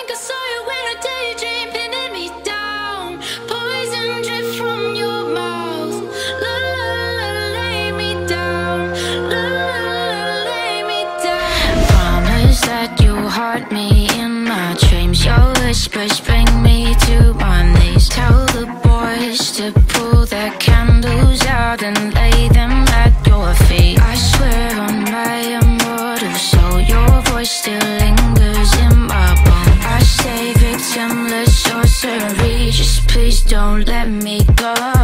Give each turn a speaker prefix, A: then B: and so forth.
A: I saw you in a daydream, pinning me down. Poison drip from your mouth. La la la, lay me down. La la la, lay me down. Promise that you'll haunt me in my dreams. Your whispers bring me to my knees. Tell the boys to pull their candles out and lay them at your feet. I swear on my immortal soul, your voice still lingers in my bones. I stay victimless, sorcery. Just please don't let me go.